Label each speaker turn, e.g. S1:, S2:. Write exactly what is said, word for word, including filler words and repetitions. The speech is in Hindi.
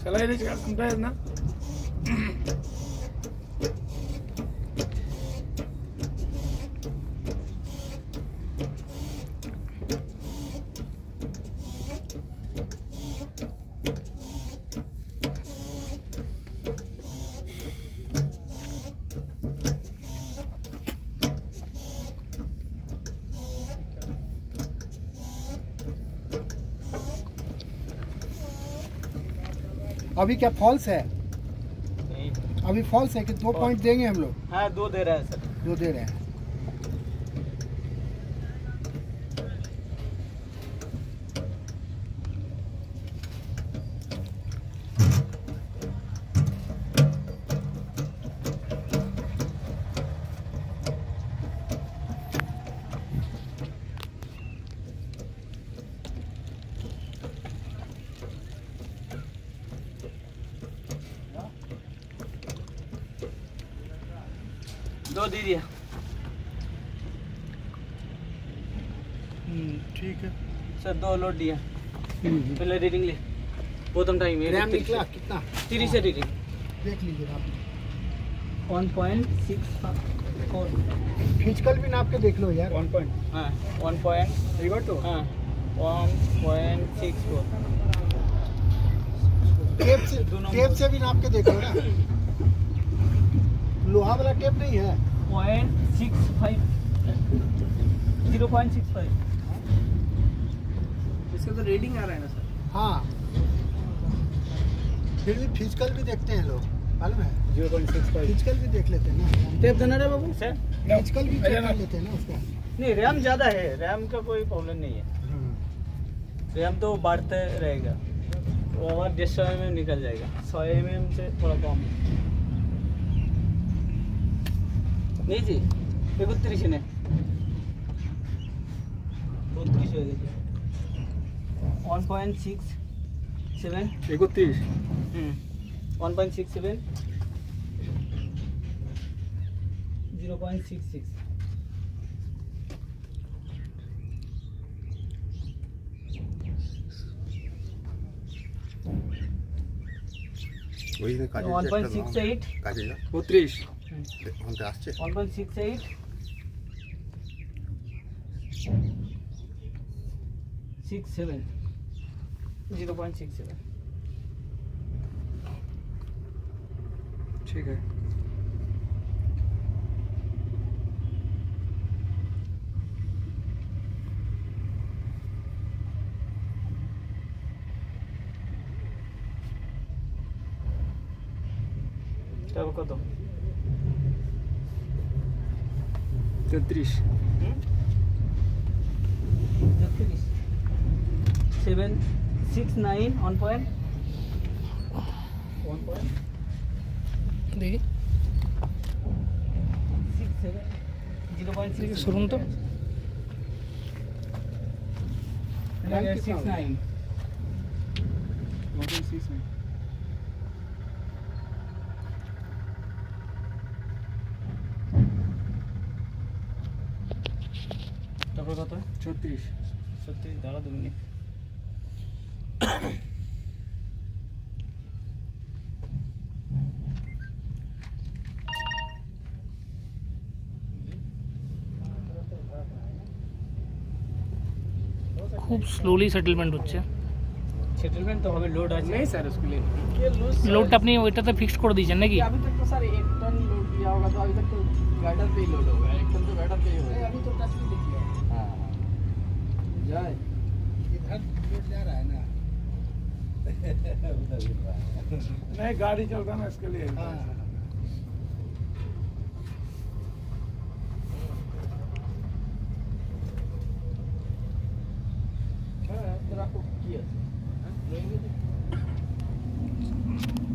S1: चला इसका सुनता है ना।
S2: अभी क्या फॉल्स है?
S3: नहीं,
S2: अभी फॉल्स है कि दो पॉइंट देंगे हम लोग?
S3: हाँ दो दे रहे हैं सर।
S2: दो दे रहे हैं।
S3: दो दे दिया।
S2: ठीक है
S3: सर दो लोड दिया। पहले रीडिंग ले, प्रथम टाइम है।
S2: रैम निकला कितना?
S3: तीस से रीडिंग
S2: देख लीजिए आप।
S3: One point six four.
S2: Physical भी नाप के देख लो यार।
S3: वन पॉइंट हाँ वन पॉइंट
S2: रिवर तो
S3: हाँ one point six four.
S2: Tape से टेप से भी नाप के देख लो ना। लोहा वाला टेप नहीं है?
S3: Point six five zero point six five. इसका तो रीडिंग आ रहा है ना सर।
S2: हाँ फिर भी फिजिकल भी देखते हैं लोग, मालूम है?
S3: Zero point six five
S2: physical भी देख लेते हैं ना।
S3: टेप देना रे बाबू सर।
S2: फिजिकल भी चेक कर लेते हैं ना उसका।
S3: नहीं रैम ज़्यादा है, रैम का कोई प्रॉब्लम नहीं है। रैम तो बढ़ते रहेगा, वो हमारा डेढ़ सौ एम एम निकल जाएगा। सौ एम एम से थोड़ा कम नहीं जी। देखो त्रिश ने बत्तीस हो गए वन पॉइंट सिक्स सेवन
S1: इकतीस
S3: one point six seven zero point six six.
S4: ওই যে কাজে
S3: वन पॉइंट सिक्स एट
S4: কাজে যা
S1: বত্রিশ
S4: ওখানে আসছে
S3: one point six eight six seven zero point six seven.
S1: ठीक है।
S3: तब कत
S1: तैतीस
S3: seven six nine one point one point
S1: देखिए
S3: six seven zero point six
S1: शुरू तो
S3: six nine
S1: one point six nine.
S3: তারপর কত?
S1: ছত্রিশ
S3: ছত্রিশ দাঁড়া দু মিনিট।
S5: খুব স্লোলি সেটেলমেন্ট হচ্ছে।
S3: সেটেলমেন্ট তো হবে, লোড আছে नहीं सर उसके लिए ये
S5: লোডটা আপনি ওইটাতে ফিক্সড করে দিয়েছেন নাকি?
S3: अभी तक तो सर एक टन लोड दिया होगा, तो अभी तक तो गार्डर पे ही लोड होगा। एक टन तो गार्डर पे ही होगा। अभी तो टच भी देखिए। हां जाए
S2: इधर लोड जा रहा है ना।
S1: नहीं गाड़ी चलता ना इसके लिए।
S2: हाँ
S3: तेरा को किया